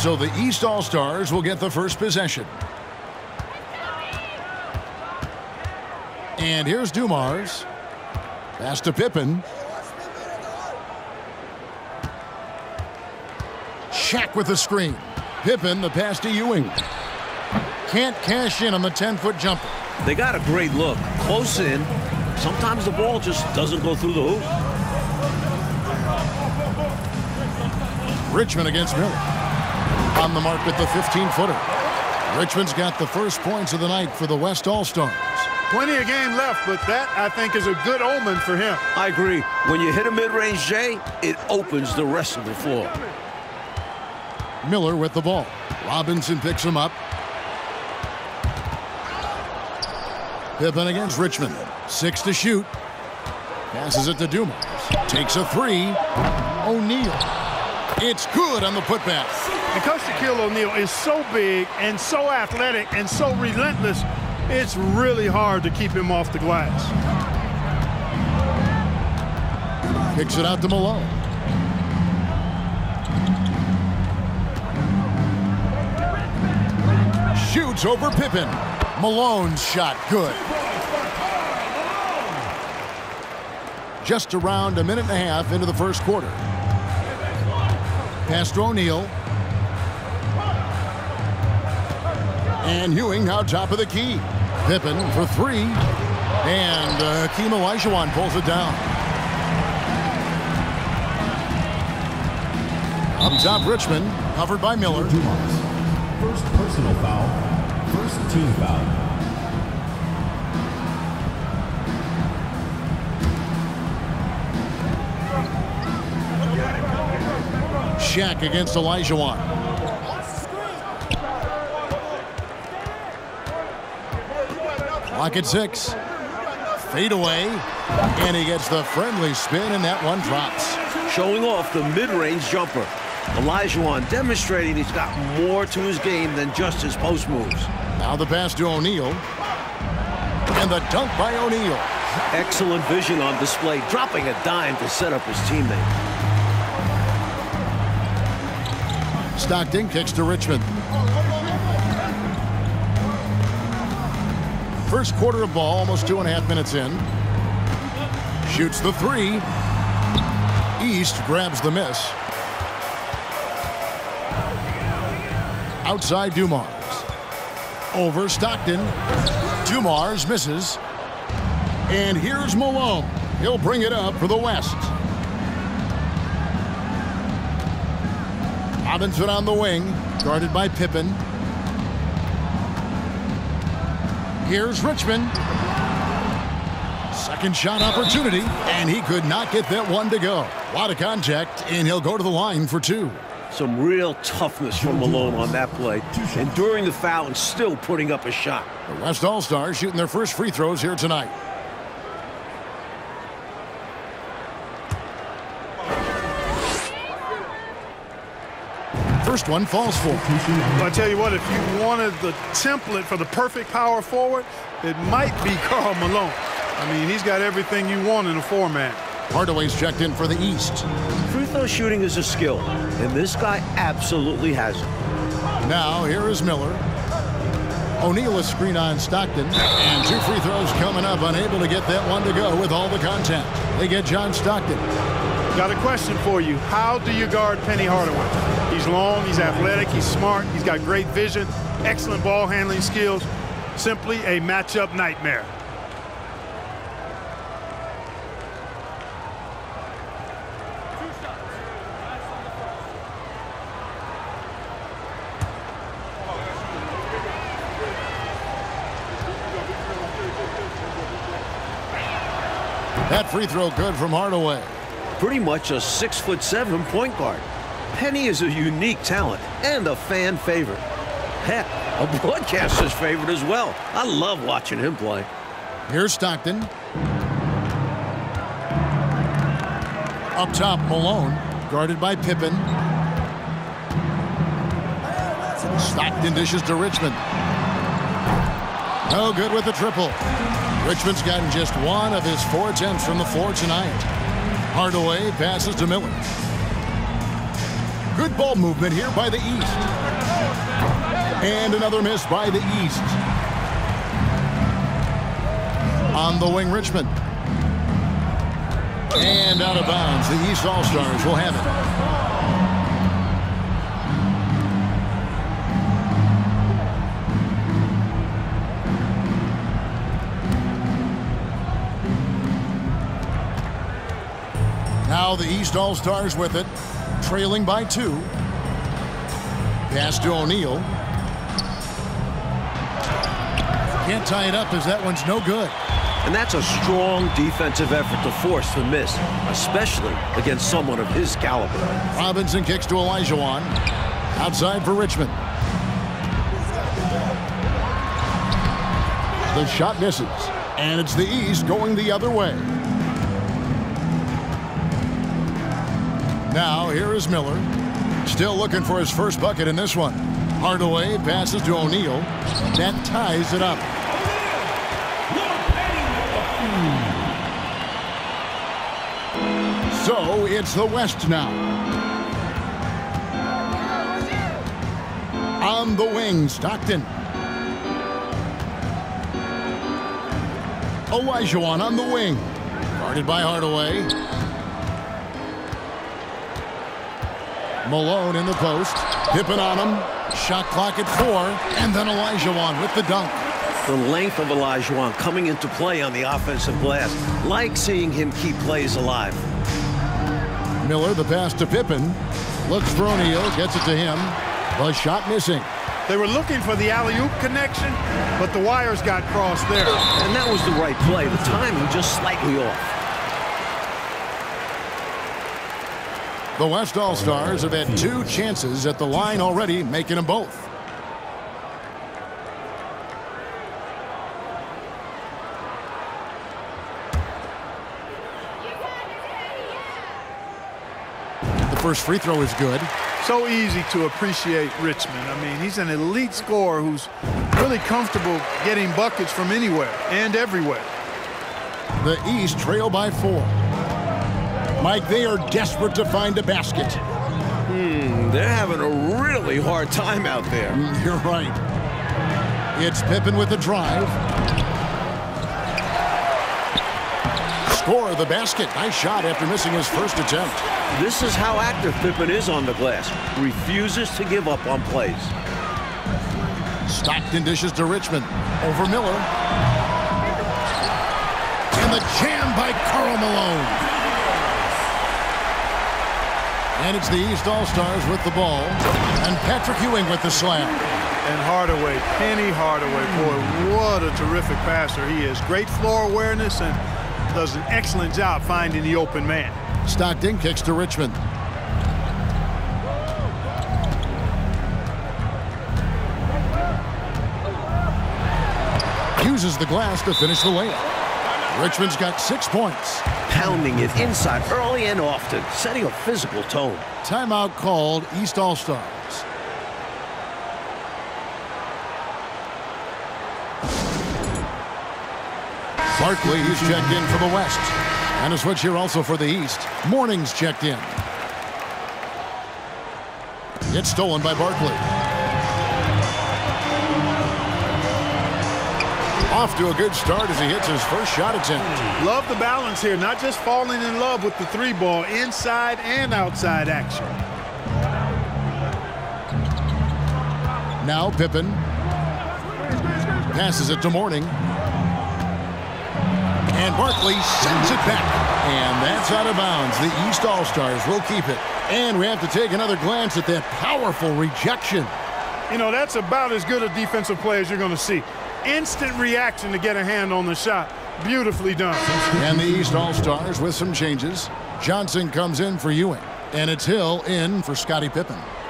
So the East All-Stars will get the first possession. And here's Dumars. Pass to Pippen. Shaq with the screen. Pippen, the pass to Ewing. Can't cash in on the 10-foot jumper. They got a great look. Close in. Sometimes the ball just doesn't go through the hoop. Richmond against Miller. On the mark with the 15-footer. Richmond's got the first points of the night for the West All-Stars. Plenty of game left, but that, I think, is a good omen for him. I agree. When you hit a mid-range J, it opens the rest of the floor. Miller with the ball. Robinson picks him up. Pippen against Richmond. 6 to shoot. Passes it to Dumars. Takes a 3. O'Neal. It's good on the putback. And Coach Shaquille O'Neal is so big and so athletic and so relentless, it's really hard to keep him off the glass. Kicks it out to Malone. Shoots over Pippen. Malone's shot good. Just around a minute and a half into the first quarter. Pass to O'Neal. And Ewing out top of the key. Pippen for 3. And Hakeem Olajuwon pulls it down. Up top, Richmond, covered by Miller. First personal foul. First team foul. Shaq against Olajuwon. Clock at 6. Fade away. And he gets the friendly spin, and that one drops. Showing off the mid-range jumper. Olajuwon demonstrating he's got more to his game than just his post moves. Now the pass to O'Neal. And the dunk by O'Neal. Excellent vision on display, dropping a dime to set up his teammate. Stockton kicks to Richmond. First quarter of ball, almost 2.5 minutes in. Shoots the 3. East grabs the miss. Outside Dumars. Over Stockton. Dumars misses. And here's Malone. He'll bring it up for the West. Robinson on the wing, guarded by Pippen. Here's Richmond. Second shot opportunity, and he could not get that one to go. A lot of contact, and he'll go to the line for 2. Some real toughness from Malone on that play, enduring the foul and still putting up a shot. The West All-Stars shooting their first free throws here tonight. First one falls for. I tell you what, if you wanted the template for the perfect power forward, it might be Karl Malone. I mean, he's got everything you want in a 4-man. Hardaway's checked in for the East. Free throw shooting is a skill, and this guy absolutely has it. Now, here is Miller. O'Neal a screen on Stockton. And 2 free throws coming up, unable to get that one to go with all the contact. They get John Stockton. Got a question for you. How do you guard Penny Hardaway? He's long, he's athletic, he's smart, he's got great vision, excellent ball handling skills. Simply a matchup nightmare. That free throw good from Hardaway. Pretty much a 6'7" point guard. Penny is a unique talent and a fan favorite. Heck, a broadcaster's favorite as well. I love watching him play. Here's Stockton. Up top, Malone, guarded by Pippen. Stockton dishes to Richmond. No good with the triple. Richmond's gotten just 1 of his 4 attempts from the floor tonight. Hardaway passes to Miller. Good ball movement here by the East. And another miss by the East. On the wing, Richmond. And out of bounds. The East All-Stars will have it. Now the East All-Stars with it, trailing by 2. Pass to O'Neal. Can't tie it up as that one's no good. And that's a strong defensive effort to force the miss, especially against someone of his caliber. Robinson kicks to Olajuwon. Outside for Richmond. The shot misses. And it's the East going the other way. Now, here is Miller. Still looking for his first bucket in this one. Hardaway passes to O'Neal. That ties it up. So, it's the West now. On the wing, Stockton. Olajuwon on the wing. Guarded by Hardaway. Malone in the post. Pippen on him. Shot clock at 4. And then Olajuwon with the dunk. The length of Olajuwon coming into play on the offensive glass. Like seeing him keep plays alive. Miller, the pass to Pippen. Looks for O'Neal. Gets it to him. The shot missing. They were looking for the alley-oop connection, but the wires got crossed there. And that was the right play. The timing just slightly off. The West All-Stars have had 2 chances at the line already, making them both. The first free throw is good. So easy to appreciate Richmond. I mean, he's an elite scorer who's really comfortable getting buckets from anywhere and everywhere. The East trail by 4. Mike, they are desperate to find a basket. They're having a really hard time out there. You're right. It's Pippen with the drive. Score the basket. Nice shot after missing his first attempt. This is how active Pippen is on the glass. Refuses to give up on plays. Stockton dishes to Richmond. Over Miller. And the jam by Karl Malone. And it's the East All-Stars with the ball. And Patrick Ewing with the slam. And Hardaway, Penny Hardaway, boy, what a terrific passer he is. Great floor awareness and does an excellent job finding the open man. Stockton kicks to Richmond. Uses the glass to finish the layup. Richmond's got 6 points. Pounding it inside early and often, setting a physical tone. Timeout called, East All-Stars. Barkley, he's checked in for the West. And a switch here also for the East. Morning's checked in. It's stolen by Barkley. Off to a good start as he hits his first shot attempt. Love the balance here, not just falling in love with the 3-ball, inside and outside action. Now Pippen passes it to Mourning. And Barkley sends it back. And that's out of bounds. The East All-Stars will keep it. And we have to take another glance at that powerful rejection. You know, that's about as good a defensive play as you're going to see. Instant reaction to get a hand on the shot. Beautifully done. And the East All-Stars with some changes. Johnson comes in for Ewing. And it's Hill in for Scottie Pippen.